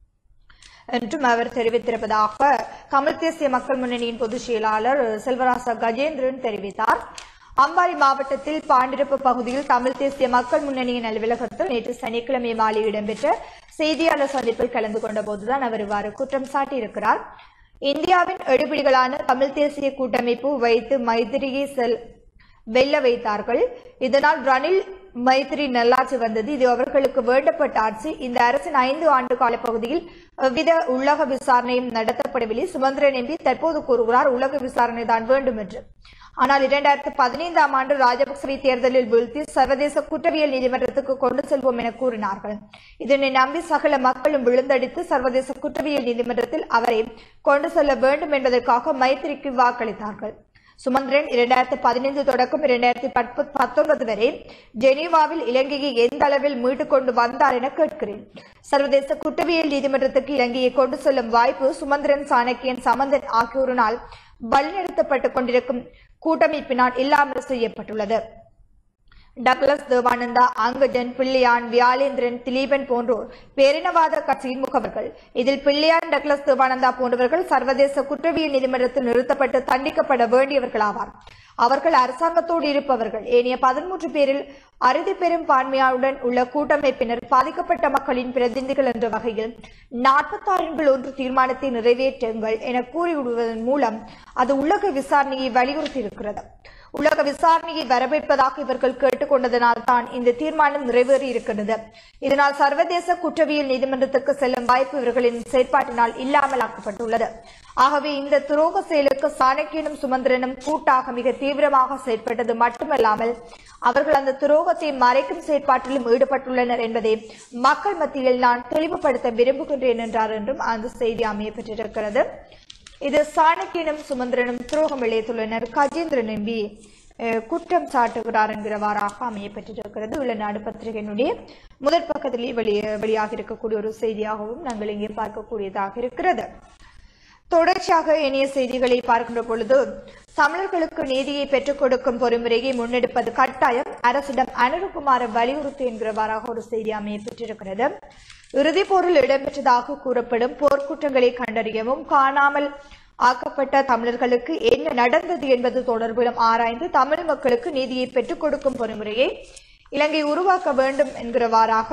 என்றும் அவர் தெரிவித்திருப்பதாக தமிழ் தேசிய மக்கள் முன்னணியின் பொதுச் செயலாளர் செல்வராசா கஜேந்திரன் தெரிவித்தார். அம்பாறை மாவட்டத்தில் பாண்டிருப்பு பகுதியில் தமிழ் தேசிய மக்கள் முன்னணியின் அலுவலகத்தில் நேற்று சனிக்கிழமை மாலை இடம்பெற்ற செய்தியாளர் சந்திப்பில் கலந்து கொண்ட போதுதான் அவர் இவ்வாறு குற்றம் சாட்டியிருக்கிறார். இந்தியாவின் எடுபிடிகளான தமிழ் தேசிய கூட்டமைப்பு வைத்து மைத்திரியை செல் வெல்ல வைத்தார்கள். இதனால் ரணில் மைத்திரி நல்லாட்சி வந்தது. இது அவர்களுக்கு வேண்டப்பட்ட ஆட்சி. இந்த அரசின் ஐந்து ஆண்டு கால பகுதியில் எவ்வித உள்ளக விசாரணையும் நடத்தப்படவில்லை. சுமந்திரன் எம்பி தற்போது கூறுகிறார் உலக விசாரணை தான் வேண்டும் என்று. ஆனால் இரண்டாயிரத்தி பதினைந்தாம் ஆண்டு ராஜபக்சவை தேர்தலில் வீழ்த்தி சர்வதேச குற்றவியல் நீதிமன்றத்துக்கு கொண்டு செல்வோம் என கூறினார்கள். இதனை நம்பி சகல மக்களும் விழுந்தடித்து சர்வதேச குற்றவியல் நீதிமன்றத்தில் அவரை கொண்டு செல்ல வேண்டும் என்பதற்காக மைத்திரிக்கு வாக்களித்தார்கள். சுமந்திரன் இரண்டாயிரத்தி பதினைந்து தொடக்கம் இரண்டாயிரத்தி பத்தொன்பது வரை ஜெனீவாவில் இலங்கையை எந்த அளவில் மீட்டுக் கொண்டு வந்தார் என கேட்கிறேன். சர்வதேச குற்றவியல் நீதிமன்றத்துக்கு இலங்கையை கொண்டு செல்லும் வாய்ப்பு சுமந்திரன், சாணக்கியன், சமந்தன் ஆகியோரினால் வழிநடத்தப்பட்டுக் கொண்டிருக்கும் கூட்டமைப்பினால் இல்லாமல் செய்யப்பட்டுள்ளது. டக்ளஸ் தேவானந்தா, அங்கஜன், பிள்ளையான், வியாலேந்திரன், திலீபன் போன்றோர் பேரினவாத கட்சியின் முகவர்கள். இதில் பிள்ளையான், டக்ளஸ் தேவானந்தா போன்றவர்கள் சர்வதேச குற்றவியல் நீதிமன்றத்தில் நிறுத்தப்பட்டு தண்டிக்கப்பட வேண்டியவர்களாவார். அவர்கள் அரசாங்கத்தோடு இருப்பவர்கள். ஏனைய பதிமூன்று பேரில் அறுதி பெரும் பான்மையாளுடன் உள்ள கூட்டமைப்பினர் பாதிக்கப்பட்ட மக்களின் பிரதிநிதிகள் என்ற வகையில் நாற்பத்தி ஆறு ஒன்று தீர்மானத்தை நிறைவேற்றுங்கள் என கூறிவிடுவதன் மூலம் அது உலக விசாரணையை வலியுறுத்தியிருக்கிறது. உலக விசாரணையை வரவேற்பதாக இவர்கள் கேட்டுக்கொண்டதனால் தான் இந்த தீர்மானம் நிறைவேறி இருக்கிறது. இதனால் சர்வதேச குற்றவியல் நீதிமன்றத்துக்கு செல்லும் வாய்ப்பு இவர்களின் செயற்பாட்டினால் இல்லாமல் ஆக்கப்பட்டுள்ளது. ஆகவே இந்த துரோக செயலுக்கு சாணக்கியனும் சுமந்திரனும் கூட்டாக மிக தீவிரமாக செயற்பட்டது மட்டுமல்லாமல் அவர்கள் அந்த துரோகத்தை மறைக்கும் செயற்பாட்டிலும் ஈடுபட்டுள்ளனர் என்பதை மக்கள் மத்தியில் நான் தெளிவுபடுத்த விரும்புகின்றேன் என்றார் என்றும் அந்த செய்தி அமைய பெற்றிருக்கிறது. இது சாணக்கியனும் சுமந்திரனும் துரோகம் இழைத்துள்ளனர், கஜேந்திரன் எம்பி குற்றம் சாட்டுகிறார் என்கிறவாறாக அமைய பெற்றிருக்கிறது. உள்ள பத்திரிகையினுடைய முதற் பக்கத்திலே வெளியே வெளியாக இருக்கக்கூடிய ஒரு செய்தியாகவும் நாங்கள் இங்கே பார்க்கக்கூடியதாக இருக்கிறது. தொடர்ச்சியாக இணைய செய்திகளை பார்க்கின்ற பொழுது தமிழர்களுக்கு நீதியை பெற்றுக் கொடுக்கும் பொறிமுறையை முன்னெடுப்பது கட்டாயம், அரசிடம் அனுருகுமார வலியுறுத்து என்கிறவாறாக ஒரு செய்தி அமைய பெற்றிருக்கிறது. இறுதிப் போரில் இடம்பெற்றதாக கூறப்படும் போர்க்குற்றங்களை கண்டறியவும் காணாமல் ஆக்கப்பட்ட தமிழர்களுக்கு என்ன நடந்தது என்பது தொடர்பிலும் ஆராய்ந்து தமிழ் மக்களுக்கு நீதியை பெற்றுக் கொடுக்கும் பொறிமுறையை இலங்கை உருவாக்க வேண்டும் என்கிறவாறாக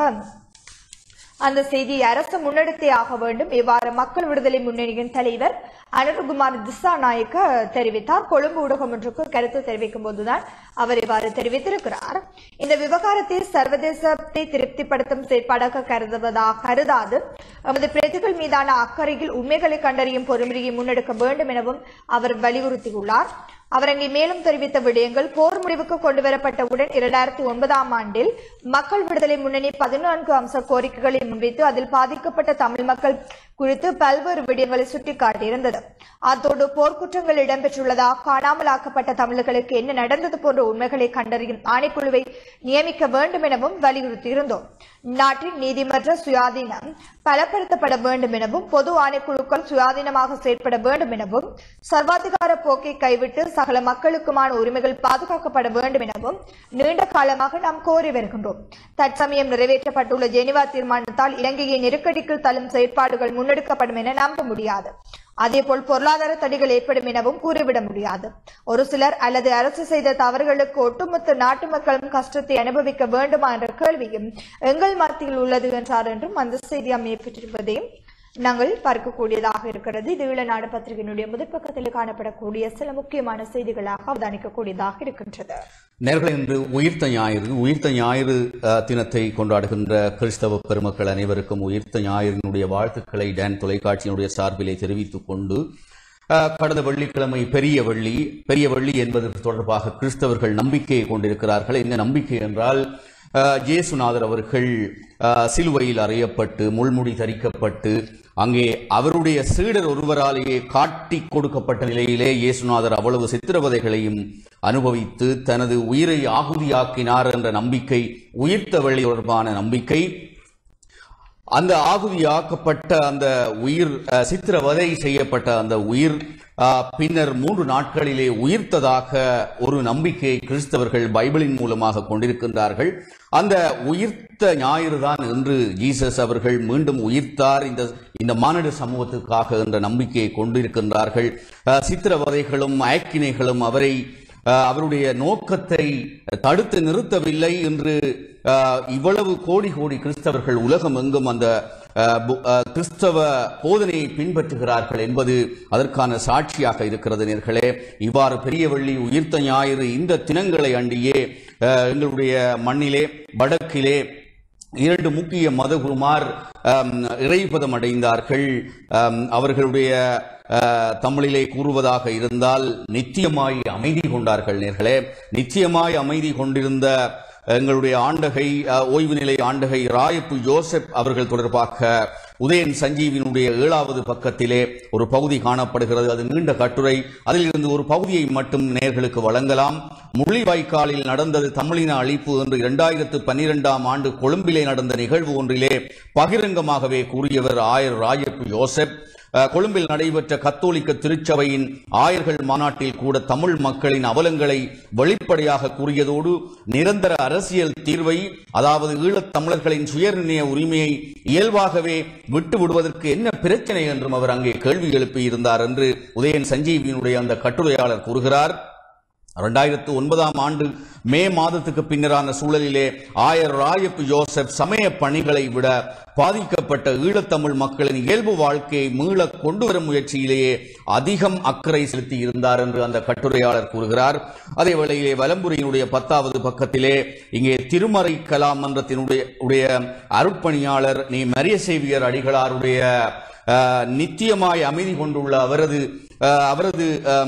அந்த செய்தியை அரசு முன்னெடுத்தே ஆக வேண்டும். இவ்வாறு மக்கள் விடுதலை முன்னணியின் தலைவர் அனுருகுமார் திசாநாயக்க தெரிவித்தார். கொழும்பு ஊடகம் ஒன்றுக்கு கருத்து தெரிவிக்கும் போதுதான் அவர் இவ்வாறு தெரிவித்திருக்கிறார். இந்த விவகாரத்தை சர்வதேசத்தை திருப்திப்படுத்தும் செயற்பாடாக கருதுவதாக கருதாது எமது பிரதிகள் மீதான அக்கறையில் உண்மைகளை கண்டறியும் பொறுமுறையை முன்னெடுக்க வேண்டும் எனவும் அவர் வலியுறுத்தியுள்ளார். அவர் அங்கே மேலும் தெரிவித்த விடயங்கள் போர் முடிவுக்கு கொண்டுவரப்பட்டவுடன் இரண்டாயிரத்தி ஒன்பதாம் ஆண்டில் மக்கள் விடுதலை முன்னணி பதினான்கு அம்ச கோரிக்கைகளை முன்வைத்து அதில் பாதிக்கப்பட்ட தமிழ் மக்கள் குறித்து பல்வேறு விடயங்களை சுட்டிக்காட்டியிருந்தது. அத்தோடு போர்க்குற்றங்கள் இடம்பெற்றுள்ளதாக காணாமலாக்கப்பட்ட தமிழர்களுக்கு என்ன நடந்தது போன்ற உண்மைகளை கண்டறியும் ஆணைக்குழுவை நியமிக்க வேண்டும் எனவும் வலியுறுத்தியிருந்தோம். நாட்டின் நீதிமன்ற சுயாதீனம் பலப்படுத்தப்பட வேண்டும் எனவும் பொது ஆணைக்குழுக்கள் சுயாதீனமாக செயற்பட வேண்டும் எனவும் சர்வாதிகார போக்கை கைவிட்டு சகல மக்களுக்குமான உரிமைகள் பாதுகாக்கப்பட வேண்டும் எனவும் நீண்ட காலமாக நாம் கோரி வருகின்றோம். தற்சமயம் நிறைவேற்றப்பட்டுள்ள ஜெனீவா தீர்மானத்தால் இலங்கையை நெருக்கடிக்கு தள்ளும் செயற்பாடுகள் முன்னெடுக்கப்படும் என நம்ப முடியாது. அதேபோல் பொருளாதார தடைகள் ஏற்படும் எனவும் கூறிவிட முடியாது. ஒரு சிலர் அல்லது அரசு செய்த தவறுகளுக்கு ஒட்டுமொத்த நாட்டு மக்களும் கஷ்டத்தை அனுபவிக்க வேண்டுமா என்ற கேள்வியும் எங்கள் மத்தியில் உள்ளது என்றார் என்றும் அந்த செய்தி அமையப்பட்டிருப்பதையும் நாங்கள் பார்க்கக்கூடியதாக இருக்கிறது. இது ஈழநாடு பத்திரிகையினுடைய முதற் பக்கத்தில் காணப்படக்கூடிய சில முக்கியமான செய்திகளாக அவதானிக்கக்கூடியதாக இருக்கின்றது. நேர்களை இன்று உயிர்த்த ஞாயிறு உயிர்த்த ஞாயிறு தினத்தை கொண்டாடுகின்ற கிறிஸ்தவ பெருமக்கள் அனைவருக்கும் உயிர்த்த ஞாயிறினுடைய வாழ்த்துக்களை டான் தொலைக்காட்சியினுடைய சார்பிலே தெரிவித்துக் கொண்டு கடந்த வெள்ளிக்கிழமை பெரிய வெள்ளி பெரிய வெள்ளி என்பது தொடர்பாக கிறிஸ்தவர்கள் நம்பிக்கையை கொண்டிருக்கிறார்கள். என்ன நம்பிக்கை என்றால் இயேசுநாதர் அவர்கள் சிலுவையில் அறையப்பட்டு முள்முடி தரிக்கப்பட்டு அங்கே அவருடைய சீடர் ஒருவராலேயே காட்டி கொடுக்கப்பட்ட நிலையிலே இயேசுநாதர் அவ்வளவு சித்திரவதைகளையும் அனுபவித்து தனது உயிரை ஆகுதியாக்கினார் என்ற நம்பிக்கை, உயிர்த்த வெள்ளி தொடர்பான நம்பிக்கை. அந்த ஆகுதியாக்கப்பட்ட அந்த உயிர், சித்திரவதை செய்யப்பட்ட அந்த உயிர் பின்னர் மூன்று நாட்களிலே உயிர்த்ததாக ஒரு நம்பிக்கையை கிறிஸ்தவர்கள் பைபிளின் மூலமாக கொண்டிருக்கின்றார்கள். அந்த உயிர்த்த ஞாயிறு தான் என்று ஜீசஸ் அவர்கள் மீண்டும் உயிர்த்தார் இந்த இந்த மானிட சமூகத்துக்காக என்ற நம்பிக்கையை கொண்டிருக்கின்றார்கள். சித்திரவதைகளும் ஆக்கினைகளும் அவரை அவருடைய நோக்கத்தை தடுத்து நிறுத்தவில்லை என்று இவ்வளவு கோடி கோடி கிறிஸ்தவர்கள் உலகம் எங்கும் அந்த கிறிஸ்தவ போதனையை பின்பற்றுகிறார்கள் என்பது அதற்கான சாட்சியாக இருக்கிறது. நேர்களே, இவ்வாறு பெரிய வெள்ளி உயிர்த்த ஞாயிறு இந்த தினங்களை அண்டியே எங்களுடைய மண்ணிலே வடக்கிலே இரண்டு முக்கிய மதகுருமார் இறைபதம் அடைந்தார்கள். அவர்களுடைய தமிழிலே கூறுவதாக இருந்தால் நித்தியமாய் அமைதி கொண்டார்கள். நேர்களே, நித்தியமாய் அமைதி கொண்டிருந்த எங்களுடைய ஆண்டகை ஓய்வு நிலை ஆண்டகை ராயப்பு ஜோசப் அவர்கள் தொடர்பாக உதயன் சஞ்சீவினுடைய ஏழாவது பக்கத்திலே ஒரு பகுதி காணப்படுகிறது. அது நீண்ட கட்டுரை. அதில் இருந்து ஒரு பகுதியை மட்டும் நேர்களுக்கு வழங்கலாம். முள்ளிவாய்க்காலில் நடந்தது தமிழின அழிப்பு என்று இரண்டாயிரத்து பன்னிரெண்டாம் ஆண்டு கொழும்பிலே நடந்த நிகழ்வு ஒன்றிலே பகிரங்கமாகவே கூறியவர் ஆயர் ராயப்பு ஜோசப். கொழும்பில் நடைபெற்ற கத்தோலிக்க திருச்சபையின் ஆயர்கள் மாநாட்டில் கூட தமிழ் மக்களின் அவலங்களை வெளிப்படையாக கூறியதோடு நிரந்தர அரசியல் தீர்வை, அதாவது ஈழத் தமிழர்களின் சுயநிர்ணய உரிமையை இயல்பாகவே விட்டு விடுவதற்கு என்ன பிரச்சனை என்றும் அவர் அங்கே கேள்வி எழுப்பியிருந்தார் என்று உதயன் சஞ்சீவியினுடைய அந்த கட்டுரையாளர் கூறுகிறார். இரண்டாயிரத்து ஒன்பதாம் ஆண்டு மே மாதத்துக்கு பின்னரான சூழலிலே ஆயர் ராயப்பு ஜோசப் சமய பணிகளை விட பாதிக்கப்பட்ட ஈழத்தமிழ் மக்களின் இயல்பு வாழ்க்கையை மீள கொண்டு வரும் முயற்சியிலேயே அதிகம் அக்கறை செலுத்தி இருந்தார் என்று அந்த கட்டுரையாளர் கூறுகிறார். அதே வேளையிலே வலம்புரியினுடைய பத்தாவது பக்கத்திலே இங்கே திருமறை கலாம் மன்றத்தினுடைய உடைய அருட்பணியாளர் நீ மரிய சேவியர் அடிகளாருடைய நித்தியமாய் அமைதி கொண்டுள்ள அவரது அவரது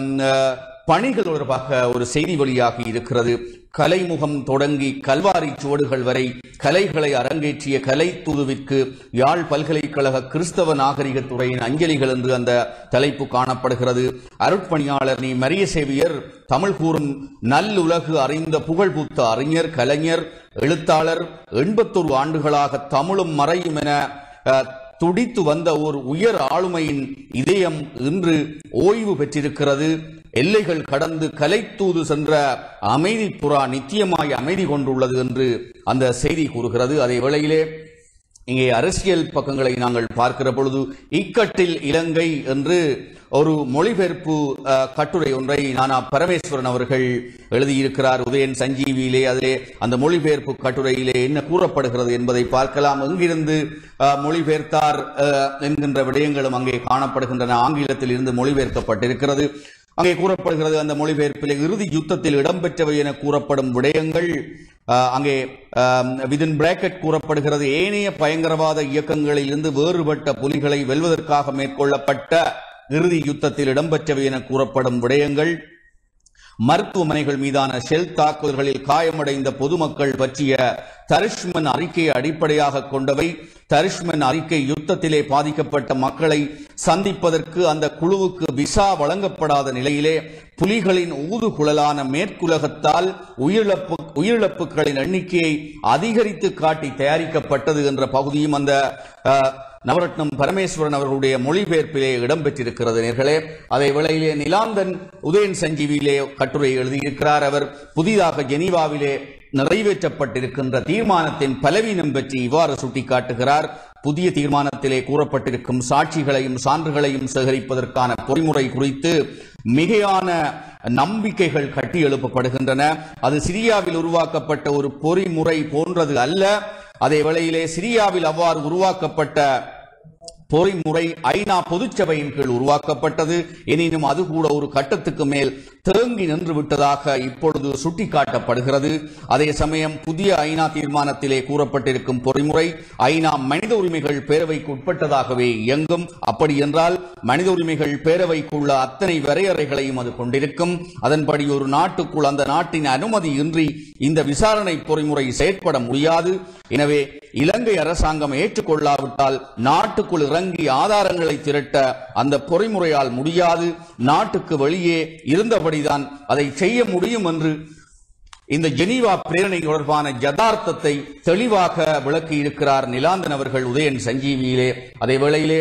பணிகள் தொடர்பாக ஒரு செய்தி வழியாகி இருக்கிறது. கலைமுகம் தொடங்கி கல்வாரி சுவடுகள் வரை கலைகளை அரங்கேற்றிய கலை தூதுவிற்கு யாழ் பல்கலைக்கழக கிறிஸ்தவ நாகரிகத்துறையின் அஞ்சலிகள் என்று அந்த தலைப்பு காணப்படுகிறது. அருட்பணியாளர் நீ மரிய சேவியர் தமிழ் கூறும் நல்லுலகு அறிந்த புகழ்பூத்த அறிஞர், கலைஞர், எழுத்தாளர். எண்பத்தொரு ஆண்டுகளாக தமிழும் மறையும் என துடித்து வந்த ஒரு உயர் ஆளுமையின் இதயம் இன்று ஓய்வு பெற்றிருக்கிறது. எல்லைகள் கடந்து கலைத்தூது சென்ற அமைதி புறா நித்தியமாய் அமைதி கொண்டுள்ளது என்று அந்த செய்தி கூறுகிறது. அதே வேளையிலே இங்கே அரசியல் பக்கங்களை நாங்கள் பார்க்கிற பொழுது இக்கட்டில் இலங்கை என்று ஒரு மொழிபெயர்ப்பு கட்டுரை ஒன்றை நானா பரமேஸ்வரன் அவர்கள் எழுதியிருக்கிறார் உதயன் சஞ்சீவியிலே. அதிலே அந்த மொழிபெயர்ப்பு கட்டுரையிலே என்ன கூறப்படுகிறது என்பதை பார்க்கலாம். எங்கிருந்து மொழிபெயர்த்தார் என்கின்ற விடயங்களும் அங்கே காணப்படுகின்றன. ஆங்கிலத்தில் இருந்து மொழிபெயர்க்கப்பட்டிருக்கிறது. அங்கே கூறப்படுகிறது அந்த மொழிபெயர்ப்பிலே இறுதி யுத்தத்தில் இடம்பெற்றவை என கூறப்படும் விடயங்கள் அங்கே விதின் பிராக்கெட் கூறப்படுகிறது, ஏனைய பயங்கரவாத இயக்கங்களில் இருந்து வேறுபட்ட புலிகளை வெல்வதற்காக மேற்கொள்ளப்பட்ட இறுதி யுத்தத்தில் இடம்பெற்றவை என கூறப்படும் விடயங்கள், மருத்துவமனைகள் மீதான ஷெல் தாக்குதல்களில் காயமடைந்த பொதுமக்கள் பற்றிய தரிஷ்மன் அறிக்கையை அடிப்படையாக கொண்டவை. தரிஷ்மன் அறிக்கை யுத்தத்திலே பாதிக்கப்பட்ட மக்களை சந்திப்பதற்கு அந்த குழுவுக்கு விசா வழங்கப்படாத நிலையிலே புலிகளின் ஊதுகுழலான மேற்குலகத்தால் உயிரிழப்பு உயிரிழப்புகளின் எண்ணிக்கையை அதிகரித்து காட்டி தயாரிக்கப்பட்டது என்ற பகுதியும் அந்த நவரத்னம் பரமேஸ்வரன் அவர்களுடைய மொழிபெயர்ப்பிலே இடம்பெற்றிருக்கிறது நேர்களே. அதே வேளையிலே நிலாந்தன் உதயன் சஞ்சீவியிலே கட்டுரை எழுதியிருக்கிறார். அவர் புதிதாக ஜெனீவாவிலே நிறைவேற்றப்பட்டிருக்கின்ற தீர்மானத்தின் பலவீனம் பற்றி இவ்வாறு சுட்டிக்காட்டுகிறார். புதிய தீர்மானத்திலே கூறப்பட்டிருக்கும் சாட்சிகளையும் சான்றுகளையும் சேகரிப்பதற்கான பொறிமுறை குறித்து மிகையான நம்பிக்கைகள் கட்டி எழுப்பப்படுகின்றன. அது சிரியாவில் உருவாக்கப்பட்ட ஒரு பொறிமுறை போன்றது அல்ல. அதே வேளையிலே சிரியாவில் அவ்வாறு உருவாக்கப்பட்ட பொறிமுறை ஐநா பொதுச்சபையின் கீழ் உருவாக்கப்பட்டது. எனினும் அது கூட ஒரு கட்டத்துக்கு மேல் தேங்கி நின்று விட்டதாக இப்பொழுது சுட்டிக்காட்டப்படுகிறது. அதே சமயம் புதிய ஐநா தீர்மானத்திலே கூறப்பட்டிருக்கும் பொறிமுறை ஐநா மனித உரிமைகள் பேரவைக்கு உட்பட்டதாகவே இயங்கும். அப்படி என்றால் மனித உரிமைகள் பேரவைக்குள்ள அத்தனை வரையறைகளையும் அது கொண்டிருக்கும். அதன்படி ஒரு நாட்டுக்குள் அந்த நாட்டின் அனுமதி இன்றி இந்த விசாரணை பொறிமுறை செயற்பட முடியாது. எனவே இலங்கை அரசாங்கம் ஏற்றுக்கொள்ளாவிட்டால் நாட்டுக்குள் இறங்கி ஆதாரங்களை திரட்ட அந்த பொறிமுறையால் முடியாது. நாட்டுக்கு வெளியே இருந்தபடிதான் அதை செய்ய முடியும் என்று இந்த ஜெனீவா பிரேரணை தொடர்பான யதார்த்தத்தை தெளிவாக விளக்கியிருக்கிறார் நிலாந்தன் அவர்கள் உதயன் சஞ்சீவியிலே. அதே வேளையிலே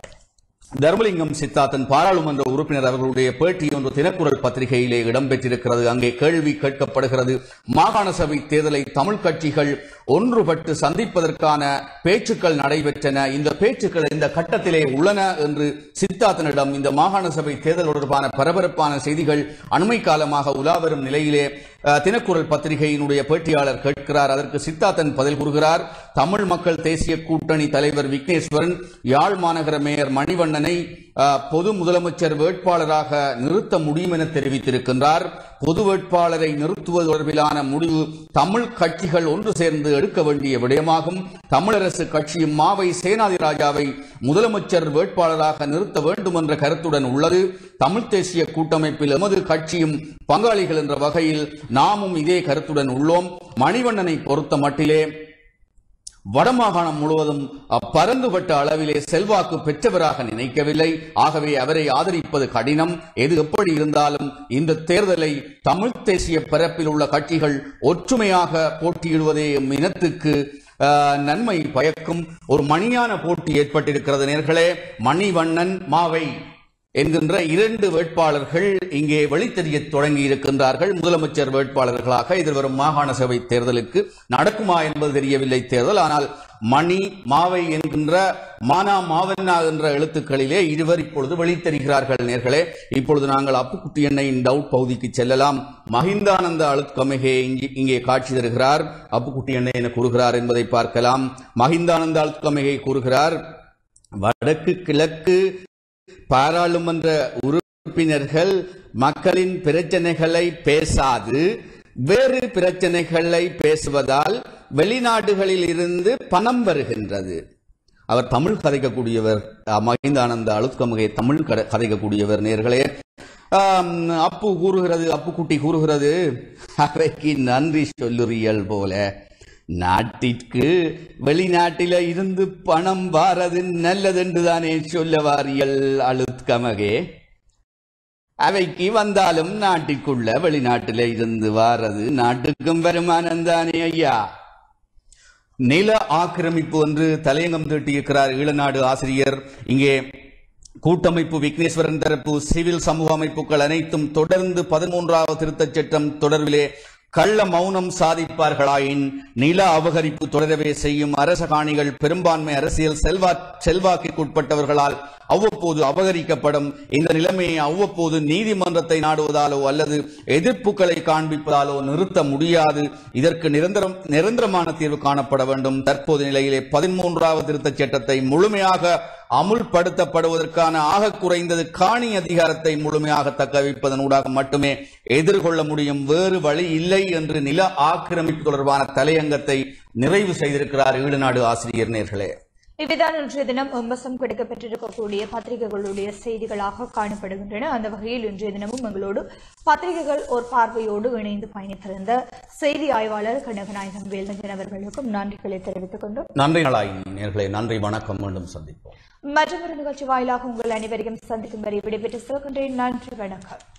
தர்மலிங்கம் சித்தார்த்தன் பாராளுமன்ற உறுப்பினர் அவர்களுடைய பேட்டி ஒன்று தினக்குரல் பத்திரிகையிலே இடம்பெற்றிருக்கிறது. அங்கே கேள்வி கேட்கப்படுகிறது, மாகாண சபை தேர்தலை தமிழ் கட்சிகள் ஒன்றுபட்டு சந்திப்பதற்கான பேச்சுக்கள் நடைபெற்றன, இந்த பேச்சுக்கள் இந்த கட்டத்திலே உள்ளன என்று சித்தார்த்தனிடம் இந்த மாகாண சபை தேர்தல் தொடர்பான பரபரப்பான செய்திகள் அண்மை காலமாக உலாவரும் நிலையிலே தினக்குரல் பத்திரிகையினுடைய பேட்டியாளர் கேட்கிறார். அதற்கு சித்தார்த்தன் பதில் கூறுகிறார், தமிழ் மக்கள் தேசிய கூட்டணி தலைவர் விக்னேஸ்வரன் யாழ் மாநகர மேயர் மணிவண்ணனை பொது முதலமைச்சர் வேட்பாளராக நிறுத்த முடியும் என தெரிவித்திருக்கின்றார். பொது வேட்பாளரை நிறுத்துவது தொடர்பிலான முடிவு தமிழ் கட்சிகள் ஒன்று சேர்ந்து எடுக்க வேண்டிய விடயமாகும். தமிழரசு கட்சியும் மாவை சேனாதிராஜாவை முதலமைச்சர் வேட்பாளராக நிறுத்த வேண்டும் என்ற கருத்துடன் உள்ளது. தமிழ் தேசிய கூட்டமைப்பில் எமது கட்சியும் பங்காளிகள் என்ற வகையில் நாமும் இதே கருத்துடன் உள்ளோம். மணிவண்ணனை பொறுத்த மட்டிலே வடமாகாணம் முழுவதும் பரந்துபட்ட அளவிலே செல்வாக்கு பெற்றவராக நினைக்கவில்லை. ஆகவே அவரை ஆதரிப்பது கடினம். எது எப்படி இருந்தாலும் இந்த தேர்தலை தமிழ் தேசிய பரப்பில் உள்ள கட்சிகள் ஒற்றுமையாக போட்டியிடுவதே இனத்துக்கு நன்மை பயக்கும். ஒரு மணியான போட்டி ஏற்பட்டிருக்கிறது நேர்களே. மணிவண்ணன் மாவை என்கின்ற இரண்டு வேட்பாளர்கள் இங்கே வெளித்தெரிய தொடங்கி இருக்கின்றார்கள். முதலமைச்சர் வேட்பாளர்களாக எதிர்வரும் மாகாண சபை தேர்தலுக்கு நடக்குமா என்பது தெரியவில்லை தேர்தல். ஆனால் மணி மாவை என்கின்ற மானா மாவண்ணா என்ற எழுத்துக்களிலே இருவர் இப்பொழுது வெளித்தெரிகிறார்கள் நேர்களே. இப்பொழுது நாங்கள் அப்புக்குட்டி எண்ணெயின் டவுட் பகுதிக்கு செல்லலாம். மஹிந்தானந்த அழுத்கமிகே இங்கே காட்சி தருகிறார். அப்புக்குட்டி எண்ணெய் என கூறுகிறார் என்பதை பார்க்கலாம். மஹிந்தானந்த அழுத்கமிகே கூறுகிறார், வடக்கு கிழக்கு பாராளுமன்ற உறுப்பினர்கள் மக்களின் பிரச்சனைகளை பேசாது வேறு பிரச்சனைகளை பேசுவதால் வெளிநாடுகளில் இருந்து பணம் வருகின்றது. அவர் தமிழ் கதைக்கக்கூடியவர். மஹிந்தானந்த அழுத்கமிகே தமிழ் கதைக்கக்கூடியவர் நேர்களே. அப்பு கூறுகிறது, அப்புக்குட்டி கூறுகிறது, அறைக்கு நன்றி சொல்லுறியல் போல நாட்டிற்கு வெளிநாட்டில இருந்து பணம் வாரது நல்லதென்றுதானே சொல்ல வாரியல் அழுத்கமிகே. அவைக்கு வந்தாலும் நாட்டிற்குள்ள வெளிநாட்டில இருந்து வாரது நாட்டுக்கும் வருமானம் தானே ஐயா. நில ஆக்கிரமிப்பு என்று தலையங்கம் தீட்டியிருக்கிறார் ஈழநாடு ஆசிரியர். இங்கே கூட்டமைப்பு விக்னேஸ்வரன் தரப்பு சிவில் சமூக அமைப்புகள் அனைத்தும் தொடர்ந்து பதிமூன்றாவது திருத்தச் சட்டம் தொடர்பிலே கள்ள மௌனம் சாதிப்பார்களாயின் நில அபகரிப்பு தொடரவே செய்யும். அரச காணிகள் பெரும்பான்மை அரசியல் செல்வா செல்வாக்கிற்குட்பட்டவர்களால் அவ்வப்போது அபகரிக்கப்படும். இந்த நிலைமையை அவ்வப்போது நீதிமன்றத்தை நாடுவதாலோ அல்லது எதிர்ப்புகளை காண்பிப்பதாலோ நிறுத்த முடியாது. இதற்கு நிரந்தரம் நிரந்தரமான தீர்வு காணப்பட வேண்டும். தற்போது நிலையிலே பதிமூன்றாவது திருத்தச் சட்டத்தை முழுமையாக அமுல்படுத்தப்படுவதற்கான ஆக குறைந்தது காணி அதிகாரத்தை முழுமையாக தக்க வைப்பதனூடாக மட்டுமே எதிர்கொள்ள முடியும், வேறு வழி இல்லை என்று நில ஆக்கிரமிப்பு தொடர்பான தலையங்கத்தை நிறைவு செய்திருக்கிறார் ஈழநாடு ஆசிரியர் நேர்களே. இவ்விதான் இன்றைய தினம் எம்பசம் கிடைக்கப்பெற்றிருக்கக்கூடிய பத்திரிகைகளுடைய செய்திகளாக காணப்படுகின்றன. அந்த வகையில் இன்றைய தினமும் எங்களோடு பத்திரிகைகள் ஒரு பார்வையோடு இணைந்து பயணித்திருந்த செய்தி ஆய்வாளர் கனகநாயகம் வேல்நஞ்சன் அவர்களுக்கும் நன்றிகளை தெரிவித்துக் கொண்டோம். நன்றி நேர்களே, நன்றி, வணக்கம், மீண்டும் சந்திப்போம். மற்றொரு நிகழ்ச்சி வாயிலாக உங்கள் அனைவரையும் சந்திக்கும் வரை விடைபெற்று செல்கின்றேன். நன்றி, வணக்கம்.